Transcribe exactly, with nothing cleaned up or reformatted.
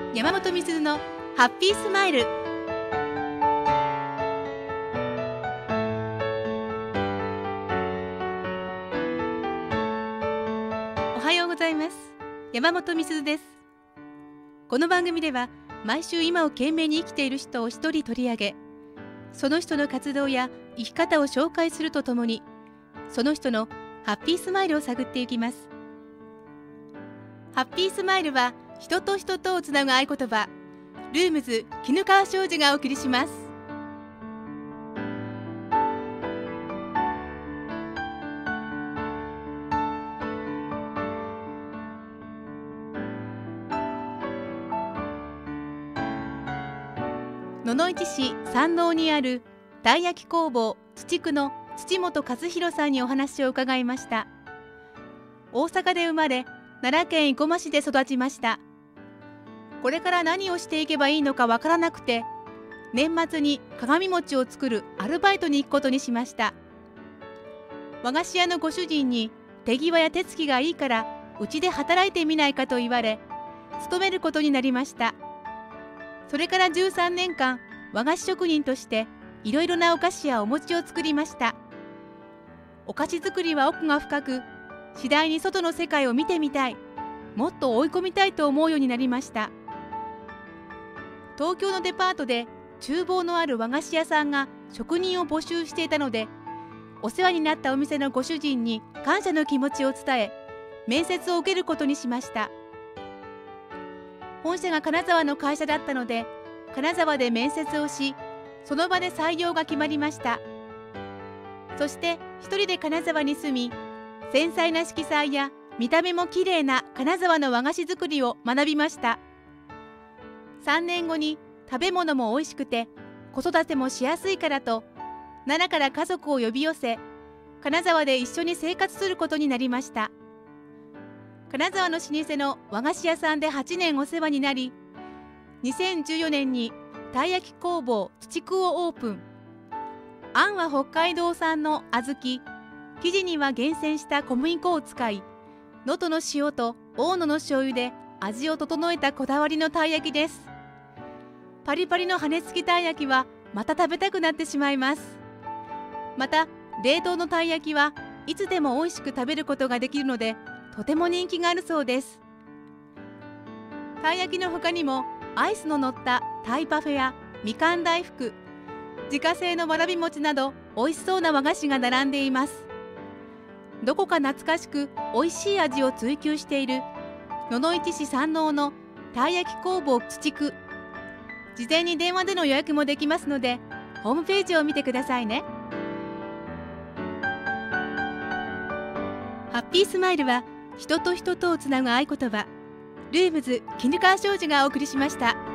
山本美鈴のハッピースマイル。おはようございます。山本美鈴です。この番組では毎週今を懸命に生きている人を一人取り上げ、その人の活動や生き方を紹介するとともに、その人のハッピースマイルを探っていきます。ハッピースマイルは人と人とをつなぐ合言葉、ルームズ絹川商事がお送りします。野々市市山王にあるたい焼き工房土久の土本和弘さんにお話を伺いました。大阪で生まれ、奈良県生駒市で育ちました。これから何をしていけばいいのかわからなくて、年末に鏡餅を作るアルバイトに行くことにしました。和菓子屋のご主人に手際や手つきがいいからうちで働いてみないかと言われ、勤めることになりました。それからじゅうさんねんかん和菓子職人としていろいろなお菓子やお餅を作りました。お菓子作りは奥が深く、次第に外の世界を見てみたい、もっと追い込みたいと思うようになりました。東京のデパートで厨房のある和菓子屋さんが職人を募集していたので、お世話になったお店のご主人に感謝の気持ちを伝え、面接を受けることにしました。本社が金沢の会社だったので、金沢で面接をし、その場で採用が決まりました。そして一人で金沢に住み、繊細な色彩や見た目もきれいな金沢の和菓子作りを学びました。さんねんごに食べ物も美味しくて子育てもしやすいからと、奈良から家族を呼び寄せ、金沢で一緒に生活することになりました。金沢の老舗の和菓子屋さんではちねんお世話になり、にせんじゅうよねんにたい焼き工房土久をオープン。あんは北海道産の小豆、生地には厳選した小麦粉を使い、能登の塩と大野の醤油で味を整えたこだわりのたい焼きです。パリパリの羽根付きたい焼きはまた食べたくなってしまいます。また冷凍のたい焼きはいつでも美味しく食べることができるので、とても人気があるそうです。たい焼きの他にもアイスの乗ったタイパフェやみかん大福、自家製のわらび餅など美味しそうな和菓子が並んでいます。どこか懐かしく美味しい味を追求している野々市市山王のたい焼き工房土久。事前に電話での予約もできますので、ホームページを見てくださいね。ハッピースマイルは人と人とをつなぐ合言葉、ルームズ絹川商事がお送りしました。